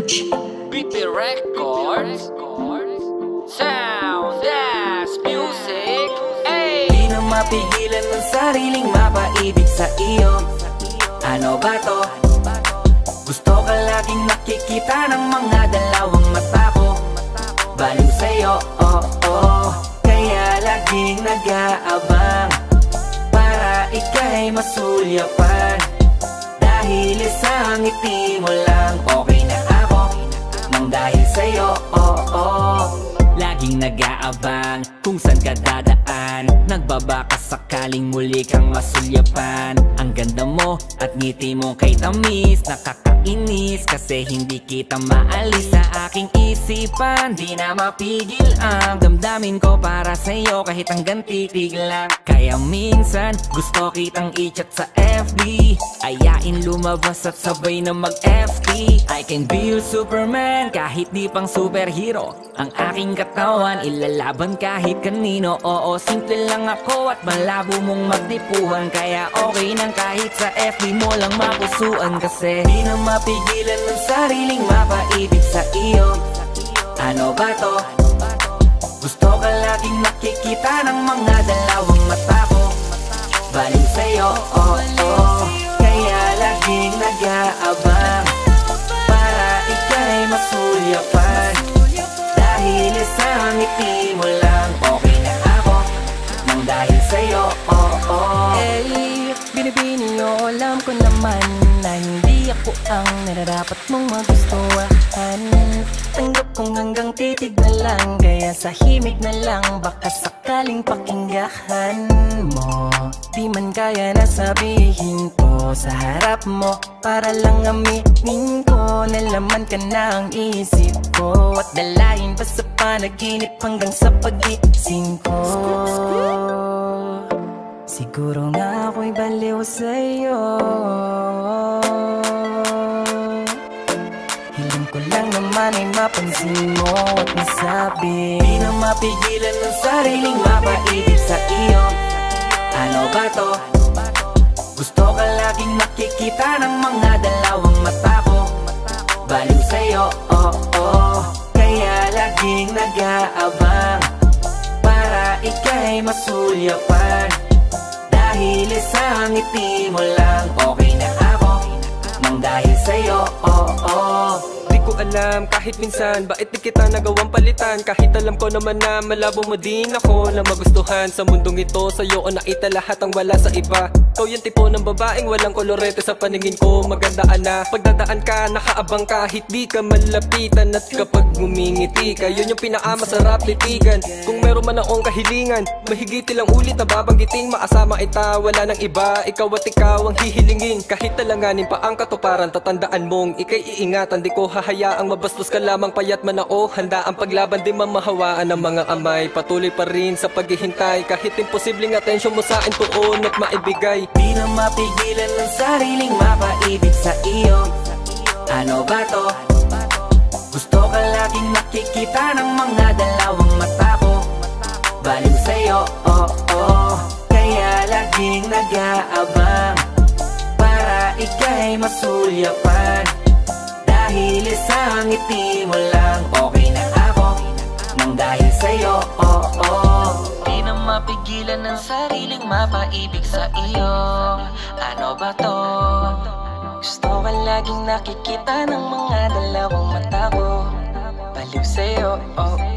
BP Records, Sound as Music. Ay! Di na mapigilan ng sariling mapaibig sa iyo. Ano ba to? Gusto ka laging nakikita ng mga dalawang mata ko. Baliw sa'yo, kaya laging nag-aabang para ika'y masulyapan. Dahil isang ngiti mo lang, okay na ako nang dahil sa'yo, laging nag-aabang kung saan ka dadaan. Nagbabaka sakaling muli kang masulyapan. Ang ganda mo at ngiti mo kay tamis, nakakainis kasi hindi kita maalis sa aking isipan. Di na mapigil ang damdamin ko para sa'yo kahit hanggang titig lang. Kaya minsan gusto kitang i-chat sa FB, ayain lumabas at sabay na mag-FT. I can be your Superman kahit di pang superhero. Ang aking katawan ilalaban kahit kanino. Oo, simple lang ako at malabo mong magtipuhan. Kaya okay nang kahit sa FB mo lang mapusuan. Kasi di na mapigilan ng sariling mapaibig sa iyo. Ano ba to? Gusto ka laging nakikita ng mga dalawang mata ko. Baliw sa'yo, kaya laging nag-aabang para ika'y masulyapan. Dahil isang ngiti mo lang, okay na ako nang dahil sa'yo, Hey, binibini o alam ko naman na hindi ako ang nararapat mong magustuhan. Tanggap kong hanggang titig na lang, kaya sa himig na lang baka sakaling pakinggahan mo. Di man kaya na sabihin ko sa harap mo, para lang aminin ko na laman ka na ang isip ko. At dalayin pa sa panaginip hanggang sa pag-iising ko. Siguro nga ako'y baliw sa'yo. Hiling ko lang naman ay mapansin mo at masabi. di na mapigilan ng sariling mapaibig sa iyo. Ano ba to? Gusto ka laging nakikita ng mga dalawang mata ko. Baliw sa'yo, kaya laging nag-aabang para ika'y masulyapan. Dahil isang ngiti mo lang, okay na ako nang dahil sa'yo, Di ko alam kahit minsan bakit di kita nagawang palitan. Kahit alam ko naman na malabo mo din ako na magustuhan. Sa mundong ito sa'yo o nakita lahat ang wala sa iba. Ikaw yung tipo ng babaeng walang kolorete sa paningin ko. Magandaan na pagdadaan ka, nakaabang kahit di ka malapitan. At kapag ngumingiti ka, yun yung pinakamasarap titigan. Kung meron man akong kahilingan, mahigit ilang ulit na babanggiting. Maasama ita, wala nang iba, ikaw at ikaw ang hihilingin. Kahit talanganin pa ang katuparan, tatandaan mong ikay iingatan. Di ko hahayaang mabastos ka lamang payat man ako. Handa ang paglaban, di mamahawaan ng mga amay. Patuloy pa rin sa paghihintay, kahit imposibleng atensyon mo sa akin tuon at maibigay. di na mapigilan ng sariling mapaibig sa iyo. Ano ba to? Gusto ka laging nakikita ng mga dalawang mata ko. Baliw sa'yo, kaya laging nag-aabang para ika'y masulyapan. Dahil isang ngiti mo lang, okay na ako nang dahil sa'yo, Di na mapigilan ng sariling mapaibig sa iyo. Ano ba to? Gusto ka laging nakikita ng mga dalawang mata ko. Baliw sa'yo,